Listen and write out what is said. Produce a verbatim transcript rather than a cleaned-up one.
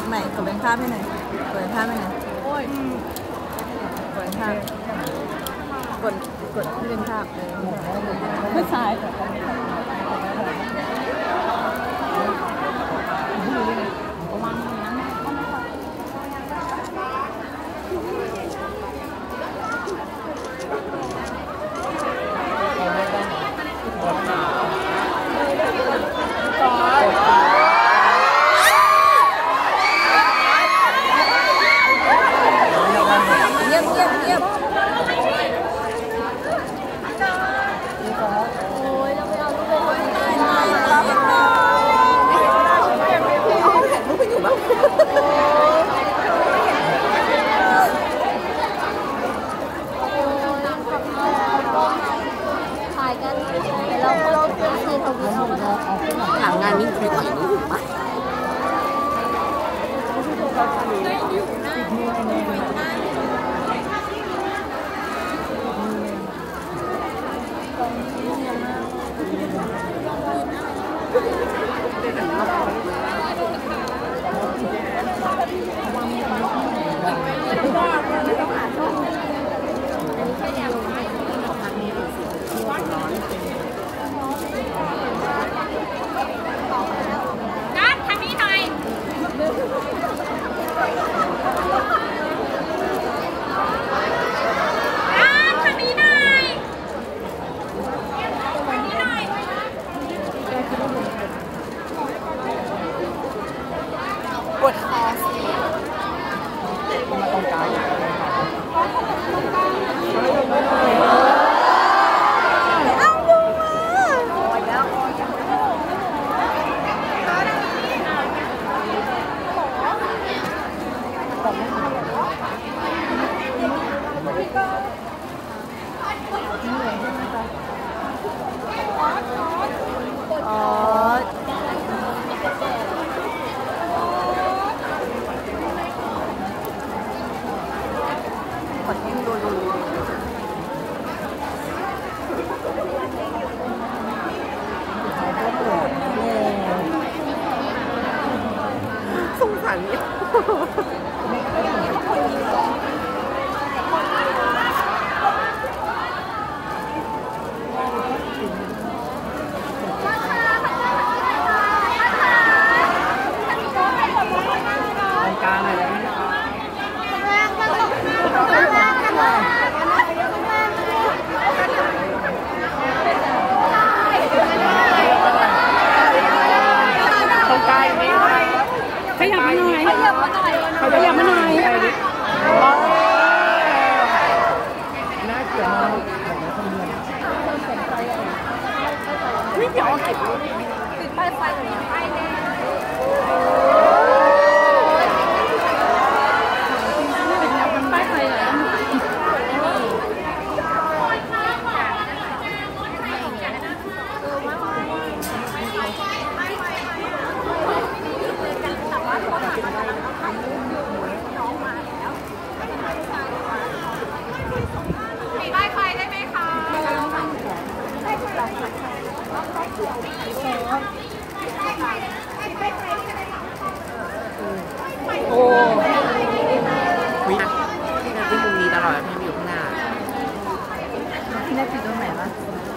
ไหนกดเป็นภาพให้หน่อยกดเป็นภาพให้หน่อยโอ้ยกดเป็นภาพกดกดที่เป็นภาพเลยไม่ใช่เงียบเงียบเงียบหลังงานนี้คุยต่อยนี่ถูกไหมปวดคอสิมาตรงกลางเอาดูมาอ๋อขอทิ้งดูดูสงสารเนี่ยขยับมาหน่อยขยับมาหน่อยขยับมาหน่อยน่าเกลียดมากไม่เดี๋ยวเอาเก็บติดป้ายไฟหน่อยป้ายแดงป้ายไฟเหรอมีป้ายไฟได้ไหมคะโอ้วิที่นั่นที่มุมนี้ตลอดพี่อยู่ข้างหน้าที่นั่นอยู่ตรงไหนวะ